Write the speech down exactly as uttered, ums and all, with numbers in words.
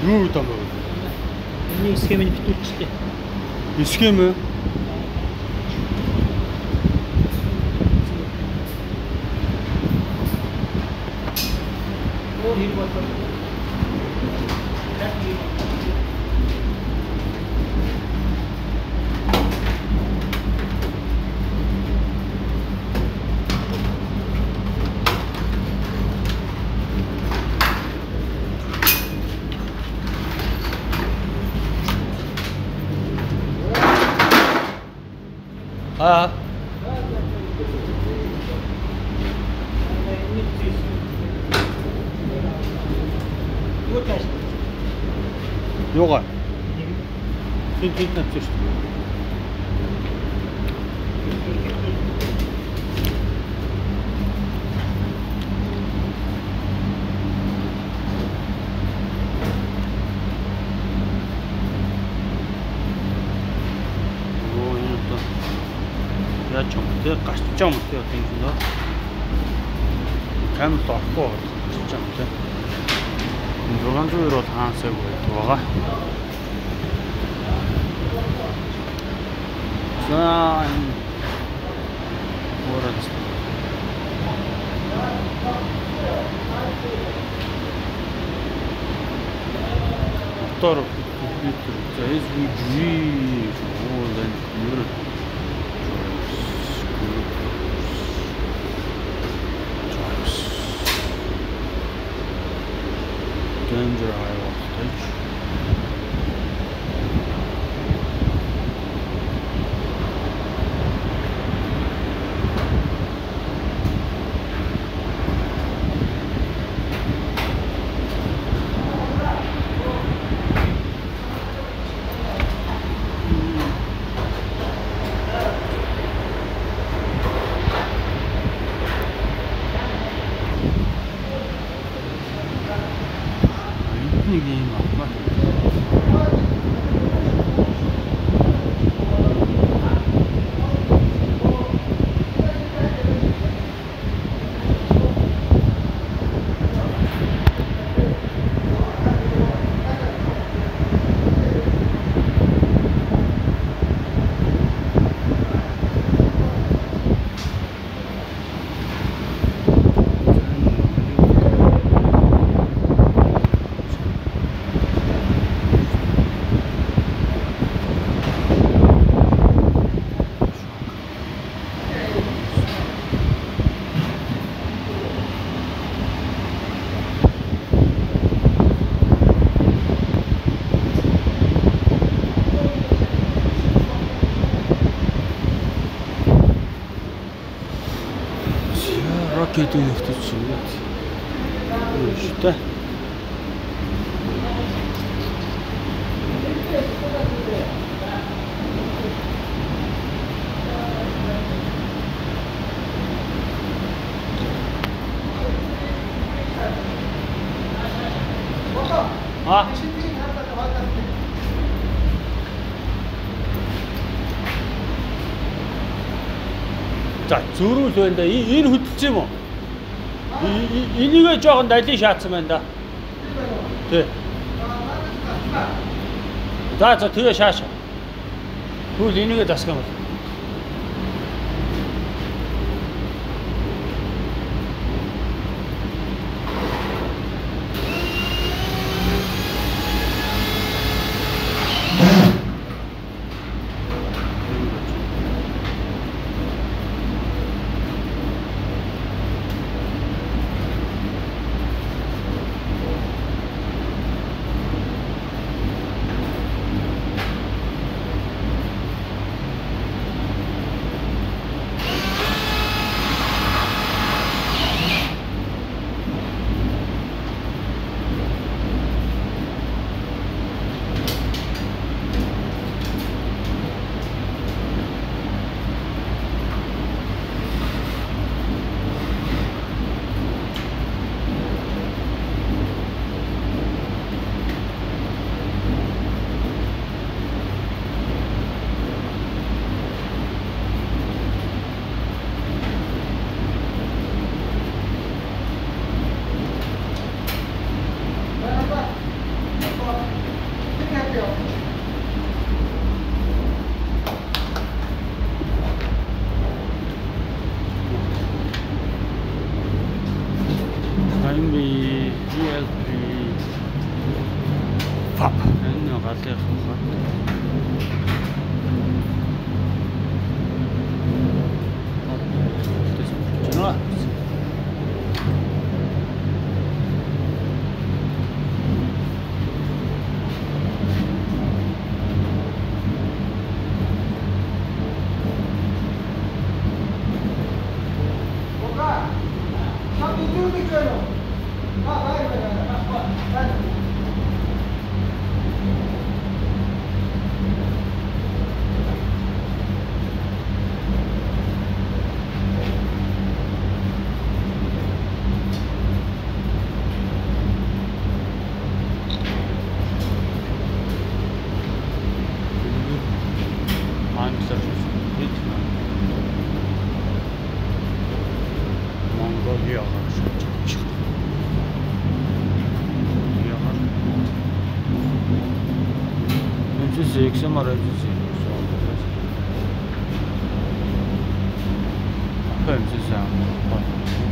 Юу даа мөн? Энийг схемийг битүүлчихлээ. Схем үү? Өөр хэрэг болов. Аа. Юугаа? Тин тин тавьчих шүү дээ. Яаж юм те гарч чам те тийм нөө камер лохгүй гарч чам те зургаан зүйр бол хаансаг байдаг байгаа. За орос мотор за эс ви джи уулын нэр danger high voltage. Нэг юм авмаа. Ракетын нөхдөж шингээд юу шүү дээ. А за зөрүүл байна да. Энэ хөдөлж юм уу? Энийгээ жоохон далин шаацсан байна да. Тий. За за тэгээ шааша. Түл энийгээ засгах юм. M B, E L P, F A P. Энэ галын хот. Тэс чанаа. Mongolia X M R F C. Hem size